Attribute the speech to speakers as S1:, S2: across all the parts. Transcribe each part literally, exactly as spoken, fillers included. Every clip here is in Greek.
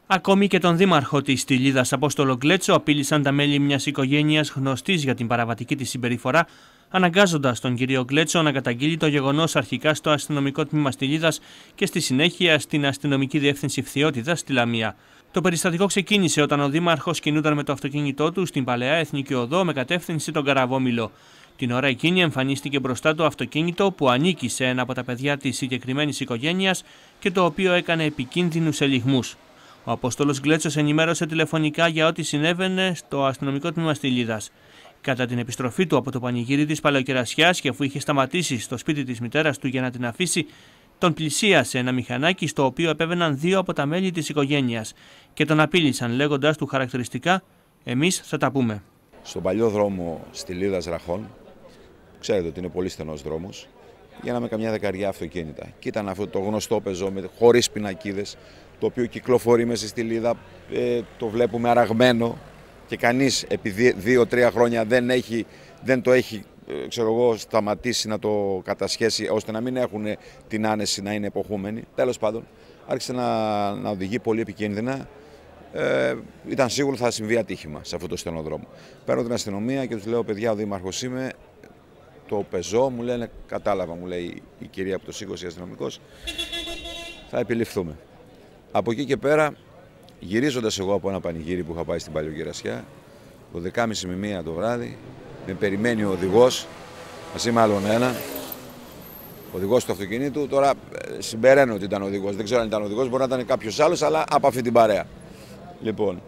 S1: Ακόμη και τον δήμαρχο της Στυλίδας, Απόστολο Γκλέτσο, απείλησαν τα μέλη μιας οικογένειας γνωστής για την παραβατική της συμπεριφορά, αναγκάζοντας τον κύριο Γκλέτσο να καταγγείλει το γεγονός αρχικά στο αστυνομικό τμήμα Στυλίδας και στη συνέχεια στην αστυνομική διεύθυνση Φθιώτιδας στη Λαμία. Το περιστατικό ξεκίνησε όταν ο δήμαρχος κινούταν με το αυτοκίνητό του στην παλαιά Εθνική Οδό με κατεύθυνση τον Καραβόμηλο. Την ώρα εκείνη εμφανίστηκε μπροστά το αυτοκίνητο που ανήκει σε ένα από τα παιδιά της συγκεκριμένης οικογένειας και το οποίο έκανε επικίνδυνους ελιγμούς. Ο Απόστολος Γκλέτσος ενημέρωσε τηλεφωνικά για ό,τι συνέβαινε στο αστυνομικό τμήμα Στυλίδας. Κατά την επιστροφή του από το πανηγύρι της Παλαιοκερασιάς και αφού είχε σταματήσει στο σπίτι της μητέρας του για να την αφήσει, τον πλησίασε ένα μηχανάκι στο οποίο επέβαιναν δύο από τα μέλη της οικογένειας και τον απείλησαν λέγοντας του χαρακτηριστικά «Εμείς θα τα πούμε».
S2: Στον παλιό δρόμο Στυλίδας Ραχών, ξέρετε ότι είναι πολύ στενός δρόμος, γίναμε καμιά δεκαριά αυτοκίνητα. Και ήταν αυτό το γνωστό πεζό χωρίς πινακίδες, το οποίο κυκλοφορεί μέσα στη Στυλίδα, ε, το βλέπουμε αραγμένο και κανείς επί δύο-τρία χρόνια δεν, έχει, δεν το έχει ε, ξέρω εγώ, σταματήσει να το κατασχέσει ώστε να μην έχουν την άνεση να είναι εποχούμενοι. Τέλος πάντων, άρχισε να, να οδηγεί πολύ επικίνδυνα. Ε, ήταν σίγουρο ότι θα συμβεί ατύχημα σε αυτό το στενό δρόμο. Παίρνω την αστυνομία και τους λέω: παιδιά, ο δήμαρχος είμαι. Το πεζό, μου λένε, κατάλαβα, μου λέει η κυρία που το σήκωσε, αστυνομικός, θα επιληφθούμε. Από εκεί και πέρα, γυρίζοντας εγώ από ένα πανηγύρι που είχα πάει στην Παλαιοκερασιά, το δεκάμιση με μία το βράδυ, με περιμένει ο οδηγός, μαζί με άλλον ένα, ο οδηγός του αυτοκινήτου. Τώρα συμπεραίνω ότι ήταν οδηγός, δεν ξέρω αν ήταν οδηγός, μπορεί να ήταν κάποιος άλλος, αλλά από αυτή την παρέα. Λοιπόν,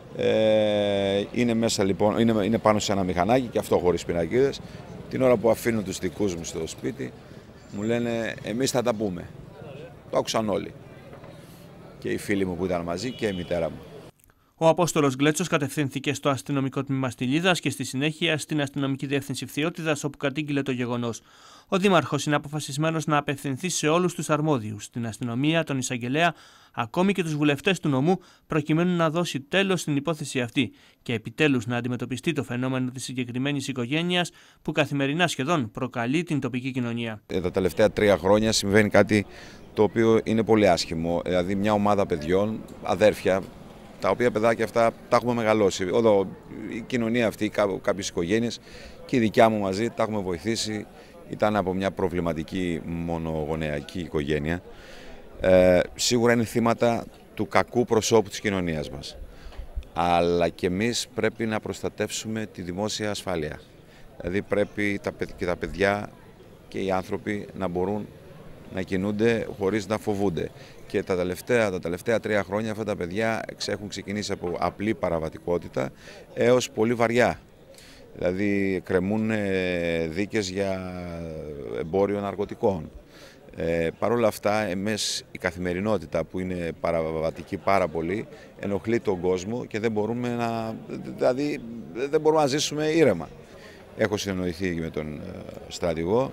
S2: ε, είναι, μέσα, λοιπόν είναι, είναι πάνω σε ένα μηχανάκι και αυτό χωρίς πινακίδες. Την ώρα που αφήνω τους δικούς μου στο σπίτι, μου λένε εμείς θα τα πούμε. Το άκουσαν όλοι. Και οι φίλοι μου που ήταν μαζί και η μητέρα μου.
S1: Ο Απόστολος Γκλέτσος κατευθύνθηκε στο αστυνομικό τμήμα Στυλίδας και στη συνέχεια στην αστυνομική διεύθυνση Φθιώτιδας, όπου κατήγγειλε το γεγονός. Ο δήμαρχος είναι αποφασισμένος να απευθυνθεί σε όλους τους αρμόδιους, την αστυνομία, τον εισαγγελέα, ακόμη και τους βουλευτές του νομού, προκειμένου να δώσει τέλος στην υπόθεση αυτή και επιτέλους να αντιμετωπιστεί το φαινόμενο της συγκεκριμένης οικογένειας που καθημερινά σχεδόν προκαλεί την τοπική κοινωνία.
S2: Τα τελευταία τρία χρόνια συμβαίνει κάτι το οποίο είναι πολύ άσχημο. Δηλαδή, μια ομάδα παιδιών, αδέρφια, τα οποία παιδάκια αυτά τα έχουμε μεγαλώσει. Εδώ η κοινωνία αυτή, κάποιες οικογένειες και η δικιά μου μαζί τα έχουμε βοηθήσει. Ήταν από μια προβληματική μονογονεϊκή οικογένεια. Ε, σίγουρα είναι θύματα του κακού προσώπου της κοινωνίας μας. Αλλά και εμείς πρέπει να προστατεύσουμε τη δημόσια ασφάλεια. Δηλαδή πρέπει τα, και τα παιδιά και οι άνθρωποι να μπορούν να κινούνται χωρίς να φοβούνται. Και τα τελευταία, τα τελευταία τρία χρόνια αυτά τα παιδιά έχουν ξεκινήσει από απλή παραβατικότητα έως πολύ βαριά. Δηλαδή κρεμούν δίκες για εμπόριο ναρκωτικών. Ε, Παρ' όλα αυτά, εμείς η καθημερινότητα που είναι παραβατική πάρα πολύ ενοχλεί τον κόσμο και δεν μπορούμε να, δηλαδή, δεν μπορούμε να ζήσουμε ήρεμα. Έχω συνεννοηθεί με τον στρατηγό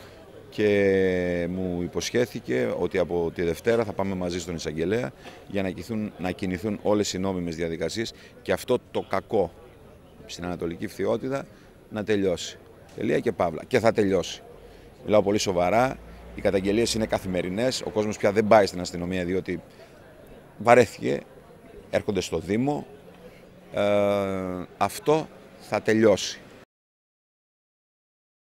S2: και μου υποσχέθηκε ότι από τη Δευτέρα θα πάμε μαζί στον εισαγγελέα για να κινηθούν, να κινηθούν όλες οι νόμιμες διαδικασίες και αυτό το κακό στην Ανατολική Φθιώτιδα να τελειώσει. Τελεία και παύλα. Και θα τελειώσει. Μιλάω πολύ σοβαρά. Οι καταγγελίες είναι καθημερινές. Ο κόσμος πια δεν πάει στην αστυνομία διότι βαρέθηκε. Έρχονται στο Δήμο. Ε, αυτό θα τελειώσει.